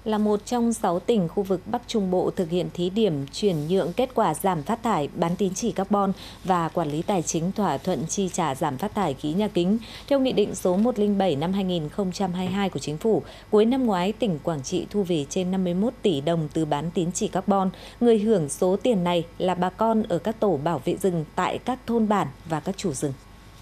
Là một trong 6 tỉnh khu vực Bắc Trung Bộ thực hiện thí điểm chuyển nhượng kết quả giảm phát thải bán tín chỉ carbon và quản lý tài chính thỏa thuận chi trả giảm phát thải khí nhà kính. Theo Nghị định số 107 năm 2022 của Chính phủ, cuối năm ngoái, tỉnh Quảng Trị thu về trên 51 tỷ đồng từ bán tín chỉ carbon. Người hưởng số tiền này là bà con ở các tổ bảo vệ rừng tại các thôn bản và các chủ rừng.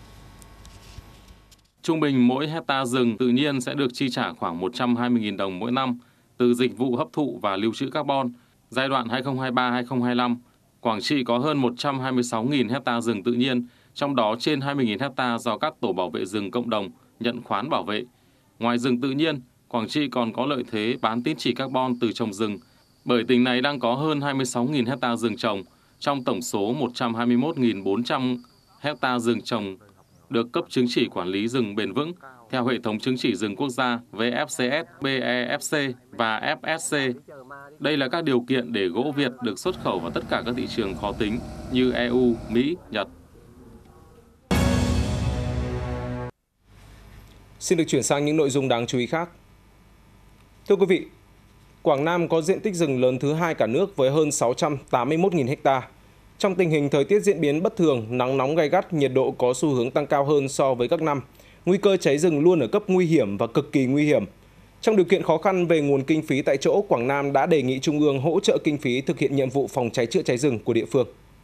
Trung bình mỗi hecta rừng tự nhiên sẽ được chi trả khoảng 120.000 đồng mỗi năm từ dịch vụ hấp thụ và lưu trữ carbon. Giai đoạn 2023-2025, Quảng Trị có hơn 126.000 hecta rừng tự nhiên, trong đó trên 20.000 hecta do các tổ bảo vệ rừng cộng đồng nhận khoán bảo vệ. Ngoài rừng tự nhiên, Quảng Trị còn có lợi thế bán tín chỉ carbon từ trồng rừng, bởi tỉnh này đang có hơn 26.000 hecta rừng trồng, trong tổng số 121.400 hecta rừng trồng được cấp chứng chỉ quản lý rừng bền vững theo hệ thống chứng chỉ rừng quốc gia VFCS, BEFC và FSC. Đây là các điều kiện để gỗ Việt được xuất khẩu vào tất cả các thị trường khó tính như EU, Mỹ, Nhật. Xin được chuyển sang những nội dung đáng chú ý khác. Thưa quý vị, Quảng Nam có diện tích rừng lớn thứ hai cả nước với hơn 681.000 ha. Trong tình hình thời tiết diễn biến bất thường, nắng nóng gay gắt, nhiệt độ có xu hướng tăng cao hơn so với các năm. Nguy cơ cháy rừng luôn ở cấp nguy hiểm và cực kỳ nguy hiểm. Trong điều kiện khó khăn về nguồn kinh phí tại chỗ, Quảng Nam đã đề nghị Trung ương hỗ trợ kinh phí thực hiện nhiệm vụ phòng cháy chữa cháy rừng của địa phương.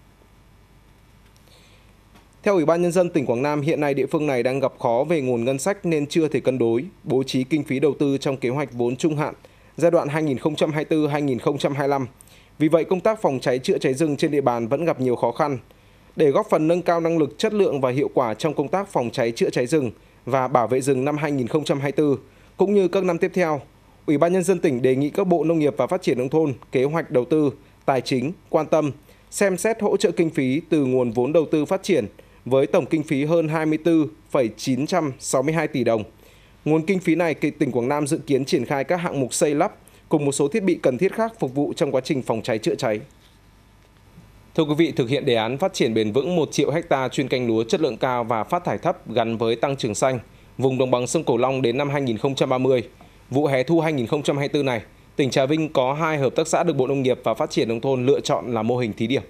Theo Ủy ban Nhân dân tỉnh Quảng Nam, hiện nay địa phương này đang gặp khó về nguồn ngân sách nên chưa thể cân đối, bố trí kinh phí đầu tư trong kế hoạch vốn trung hạn giai đoạn 2024-2025. Vì vậy, công tác phòng cháy chữa cháy rừng trên địa bàn vẫn gặp nhiều khó khăn. Để góp phần nâng cao năng lực, chất lượng và hiệu quả trong công tác phòng cháy chữa cháy rừng và bảo vệ rừng năm 2024, cũng như các năm tiếp theo, Ủy ban Nhân dân tỉnh đề nghị các bộ Nông nghiệp và Phát triển Nông thôn, Kế hoạch Đầu tư, Tài chính quan tâm, xem xét hỗ trợ kinh phí từ nguồn vốn đầu tư phát triển với tổng kinh phí hơn 24,962 tỷ đồng. Nguồn kinh phí này, tỉnh Quảng Nam dự kiến triển khai các hạng mục xây lắp cùng một số thiết bị cần thiết khác phục vụ trong quá trình phòng cháy chữa cháy. Thưa quý vị, thực hiện đề án phát triển bền vững 1 triệu ha chuyên canh lúa chất lượng cao và phát thải thấp gắn với tăng trưởng xanh, vùng đồng bằng sông Cửu Long đến năm 2030, vụ hè thu 2024 này, tỉnh Trà Vinh có 2 hợp tác xã được Bộ Nông nghiệp và Phát triển Nông thôn lựa chọn là mô hình thí điểm.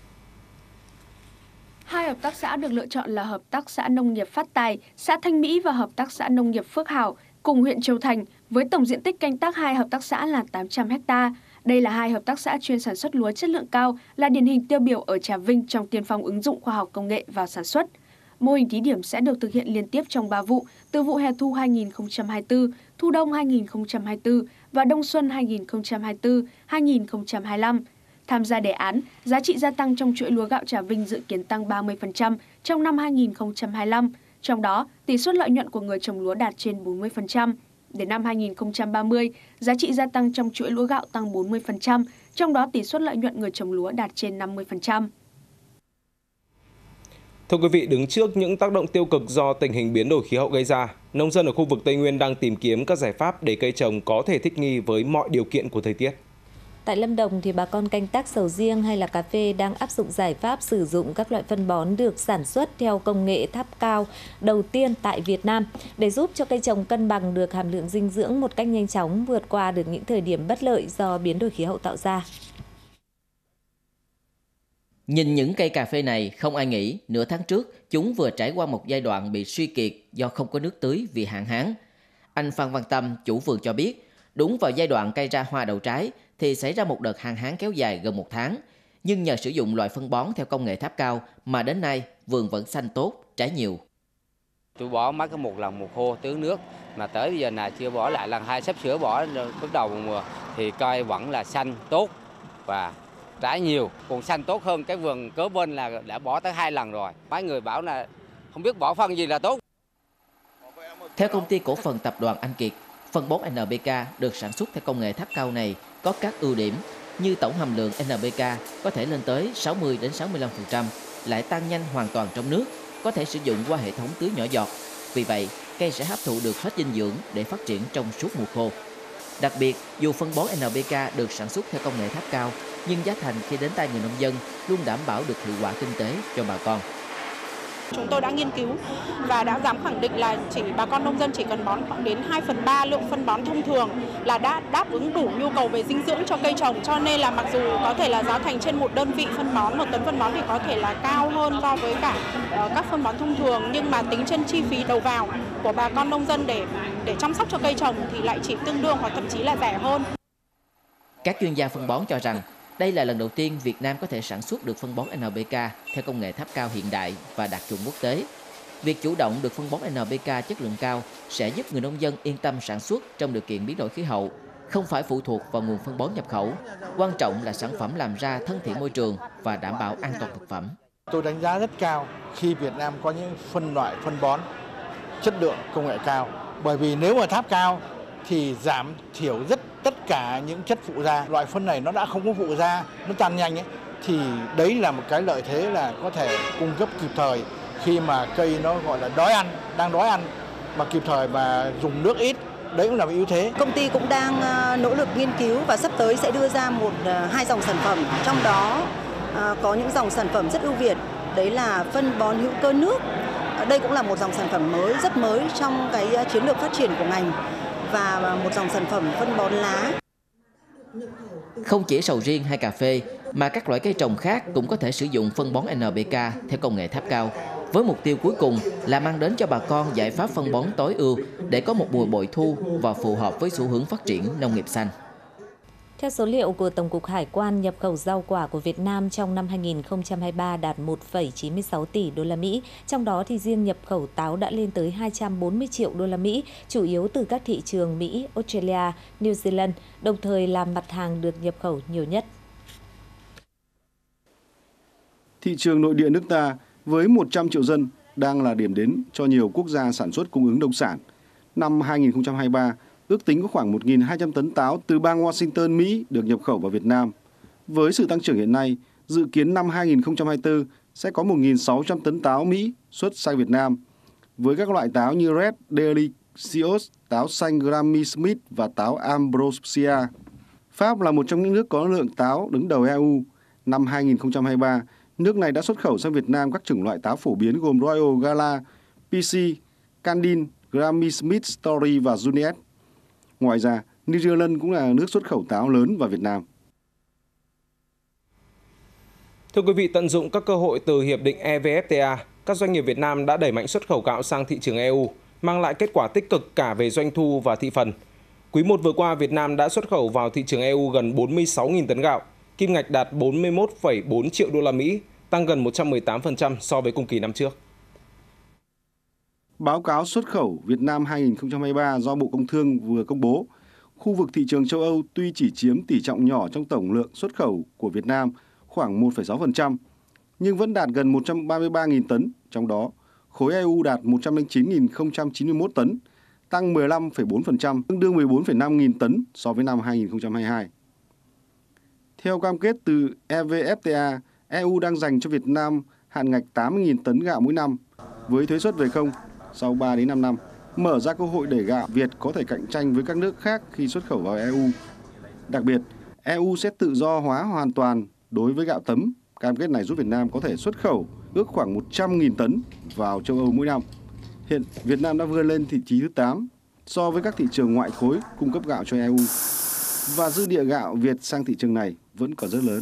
2 hợp tác xã được lựa chọn là Hợp tác xã Nông nghiệp Phát Tài, xã Thanh Mỹ và Hợp tác xã Nông nghiệp Phước Hảo, cùng huyện Châu Thành, với tổng diện tích canh tác 2 hợp tác xã là 800 ha. Đây là 2 hợp tác xã chuyên sản xuất lúa chất lượng cao, là điển hình tiêu biểu ở Trà Vinh trong tiên phong ứng dụng khoa học công nghệ vào sản xuất. Mô hình thí điểm sẽ được thực hiện liên tiếp trong 3 vụ, từ vụ hè thu 2024, thu đông 2024 và đông xuân 2024-2025. Tham gia đề án, giá trị gia tăng trong chuỗi lúa gạo Trà Vinh dự kiến tăng 30% trong năm 2025, trong đó tỷ suất lợi nhuận của người trồng lúa đạt trên 40%. Đến năm 2030, giá trị gia tăng trong chuỗi lúa gạo tăng 40%, trong đó tỷ suất lợi nhuận người trồng lúa đạt trên 50%. Thưa quý vị, đứng trước những tác động tiêu cực do tình hình biến đổi khí hậu gây ra, nông dân ở khu vực Tây Nguyên đang tìm kiếm các giải pháp để cây trồng có thể thích nghi với mọi điều kiện của thời tiết. Tại Lâm Đồng thì bà con canh tác sầu riêng hay là cà phê đang áp dụng giải pháp sử dụng các loại phân bón được sản xuất theo công nghệ tháp cao đầu tiên tại Việt Nam để giúp cho cây trồng cân bằng được hàm lượng dinh dưỡng một cách nhanh chóng, vượt qua được những thời điểm bất lợi do biến đổi khí hậu tạo ra. Nhìn những cây cà phê này, không ai nghĩ nửa tháng trước chúng vừa trải qua một giai đoạn bị suy kiệt do không có nước tưới vì hạn hán. Anh Phan Văn Tâm, chủ vườn cho biết, đúng vào giai đoạn cây ra hoa đậu trái thì xảy ra một đợt hạn hán kéo dài gần 1 tháng. Nhưng nhờ sử dụng loại phân bón theo công nghệ tháp cao mà đến nay vườn vẫn xanh tốt, trái nhiều. Tôi bỏ mất cái một lần một khô tưới nước, mà tới bây giờ là chưa bỏ lại lần 2, sắp sửa bỏ bắt đầu mùa thì cây vẫn là xanh tốt và trái nhiều, còn xanh tốt hơn cái vườn kế bên là đã bỏ tới 2 lần rồi. Mấy người bảo là không biết bỏ phân gì là tốt. Theo công ty cổ phần tập đoàn Anh Kiệt, phân bón NPK được sản xuất theo công nghệ tháp cao này có các ưu điểm như tổng hàm lượng NPK có thể lên tới 60-65%, lại tan nhanh hoàn toàn trong nước, có thể sử dụng qua hệ thống tưới nhỏ giọt. Vì vậy, cây sẽ hấp thụ được hết dinh dưỡng để phát triển trong suốt mùa khô. Đặc biệt, dù phân bón NPK được sản xuất theo công nghệ tháp cao, nhưng giá thành khi đến tay người nông dân luôn đảm bảo được hiệu quả kinh tế cho bà con. Chúng tôi đã nghiên cứu và đã dám khẳng định là bà con nông dân chỉ cần bón khoảng đến 2/3 lượng phân bón thông thường là đã đáp ứng đủ nhu cầu về dinh dưỡng cho cây trồng. Cho nên là mặc dù có thể là giá thành trên một đơn vị phân bón, 1 tấn phân bón thì có thể là cao hơn so với cả các phân bón thông thường, nhưng mà tính trên chi phí đầu vào của bà con nông dân để chăm sóc cho cây trồng thì lại chỉ tương đương hoặc thậm chí là rẻ hơn. Các chuyên gia phân bón cho rằng đây là lần đầu tiên Việt Nam có thể sản xuất được phân bón NPK theo công nghệ tháp cao hiện đại và đạt chuẩn quốc tế. Việc chủ động được phân bón NPK chất lượng cao sẽ giúp người nông dân yên tâm sản xuất trong điều kiện biến đổi khí hậu, không phải phụ thuộc vào nguồn phân bón nhập khẩu. Quan trọng là sản phẩm làm ra thân thiện môi trường và đảm bảo an toàn thực phẩm. Tôi đánh giá rất cao khi Việt Nam có những phân loại phân bón chất lượng công nghệ cao. Bởi vì nếu mà tháp cao thì giảm thiểu tất cả những chất phụ gia. Loại phân này nó đã không có phụ gia, nó tan nhanh ấy, thì đấy là một cái lợi thế là có thể cung cấp kịp thời khi mà cây nó gọi là đang đói ăn mà kịp thời mà dùng nước ít. Đấy cũng là một ưu thế. Công ty cũng đang nỗ lực nghiên cứu và sắp tới sẽ đưa ra 2 dòng sản phẩm, trong đó có những dòng sản phẩm rất ưu việt, đấy là phân bón hữu cơ nước. Đây cũng là một dòng sản phẩm rất mới trong cái chiến lược phát triển của ngành, và một dòng sản phẩm phân bón lá. Không chỉ sầu riêng hay cà phê mà các loại cây trồng khác cũng có thể sử dụng phân bón NPK theo công nghệ tháp cao, với mục tiêu cuối cùng là mang đến cho bà con giải pháp phân bón tối ưu để có một mùa bội thu và phù hợp với xu hướng phát triển nông nghiệp xanh. Theo số liệu của Tổng cục Hải quan, nhập khẩu rau quả của Việt Nam trong năm 2023 đạt 1,96 tỷ đô la Mỹ, trong đó thì riêng nhập khẩu táo đã lên tới 240 triệu đô la Mỹ, chủ yếu từ các thị trường Mỹ, Australia, New Zealand, đồng thời là mặt hàng được nhập khẩu nhiều nhất. Thị trường nội địa nước ta với 100 triệu dân đang là điểm đến cho nhiều quốc gia sản xuất cung ứng nông sản. Năm 2023, ước tính có khoảng 1.200 tấn táo từ bang Washington, Mỹ được nhập khẩu vào Việt Nam. Với sự tăng trưởng hiện nay, dự kiến năm 2024 sẽ có 1.600 tấn táo Mỹ xuất sang Việt Nam, với các loại táo như Red Delicious, táo xanh Granny Smith và táo Ambrosia. Pháp là một trong những nước có lượng táo đứng đầu EU. Năm 2023, nước này đã xuất khẩu sang Việt Nam các chủng loại táo phổ biến gồm Royal Gala, PC, Candin, Granny Smith Story và Juniet. Ngoài ra, New Zealand cũng là nước xuất khẩu táo lớn vào Việt Nam. Thưa quý vị, tận dụng các cơ hội từ Hiệp định EVFTA, các doanh nghiệp Việt Nam đã đẩy mạnh xuất khẩu gạo sang thị trường EU, mang lại kết quả tích cực cả về doanh thu và thị phần. Quý 1 vừa qua, Việt Nam đã xuất khẩu vào thị trường EU gần 46.000 tấn gạo, kim ngạch đạt 41,4 triệu đô la Mỹ, tăng gần 118% so với cùng kỳ năm trước. Báo cáo xuất khẩu Việt Nam 2023 do Bộ Công Thương vừa công bố, khu vực thị trường châu Âu tuy chỉ chiếm tỷ trọng nhỏ trong tổng lượng xuất khẩu của Việt Nam khoảng 1,6%, nhưng vẫn đạt gần 133.000 tấn, trong đó khối EU đạt 109.091 tấn, tăng 15,4%, tương đương 14,5 nghìn tấn so với năm 2022. Theo cam kết từ EVFTA, EU đang dành cho Việt Nam hạn ngạch 80.000 tấn gạo mỗi năm, với thuế suất về không sau 3 đến 5 năm, mở ra cơ hội để gạo Việt có thể cạnh tranh với các nước khác khi xuất khẩu vào EU. Đặc biệt, EU sẽ tự do hóa hoàn toàn đối với gạo tấm. Cam kết này giúp Việt Nam có thể xuất khẩu ước khoảng 100.000 tấn vào châu Âu mỗi năm. Hiện Việt Nam đã vươn lên vị trí thứ 8 so với các thị trường ngoại khối cung cấp gạo cho EU. Và dư địa gạo Việt sang thị trường này vẫn còn rất lớn.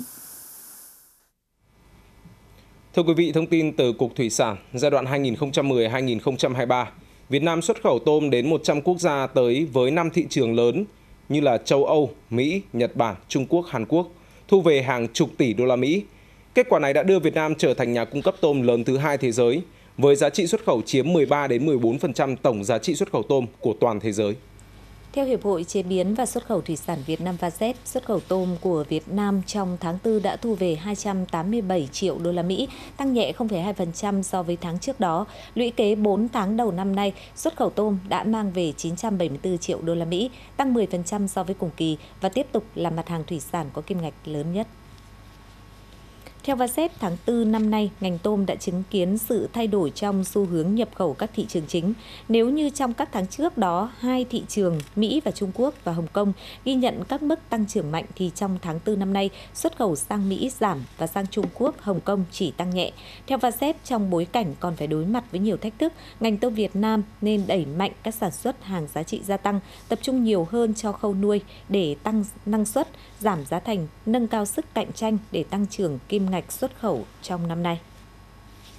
Thưa quý vị, thông tin từ Cục Thủy sản, giai đoạn 2010-2023, Việt Nam xuất khẩu tôm đến 100 quốc gia tới với 5 thị trường lớn như là châu Âu, Mỹ, Nhật Bản, Trung Quốc, Hàn Quốc, thu về hàng chục tỷ đô la Mỹ. Kết quả này đã đưa Việt Nam trở thành nhà cung cấp tôm lớn thứ 2 thế giới, với giá trị xuất khẩu chiếm 13 đến 14% tổng giá trị xuất khẩu tôm của toàn thế giới. Theo Hiệp hội Chế biến và Xuất khẩu Thủy sản Việt Nam VASET, xuất khẩu tôm của Việt Nam trong tháng 4 đã thu về 287 triệu đô la Mỹ, tăng nhẹ 0,2% so với tháng trước đó. Lũy kế 4 tháng đầu năm nay, xuất khẩu tôm đã mang về 974 triệu đô la Mỹ, tăng 10% so với cùng kỳ và tiếp tục là mặt hàng thủy sản có kim ngạch lớn nhất. Theo Vasep, tháng 4 năm nay, ngành tôm đã chứng kiến sự thay đổi trong xu hướng nhập khẩu các thị trường chính. Nếu như trong các tháng trước đó, hai thị trường Mỹ và Trung Quốc và Hồng Kông ghi nhận các mức tăng trưởng mạnh, thì trong tháng 4 năm nay, xuất khẩu sang Mỹ giảm và sang Trung Quốc, Hồng Kông chỉ tăng nhẹ. Theo Vasep, trong bối cảnh còn phải đối mặt với nhiều thách thức, ngành tôm Việt Nam nên đẩy mạnh các sản xuất hàng giá trị gia tăng, tập trung nhiều hơn cho khâu nuôi để tăng năng suất, giảm giá thành, nâng cao sức cạnh tranh để tăng trưởng kim ngạch xuất khẩu trong năm nay.